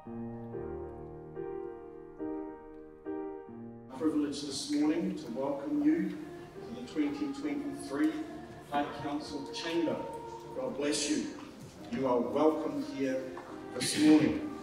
Privilege this morning to welcome you to the 2023 High Council Chamber. God bless you. You are welcome here this morning.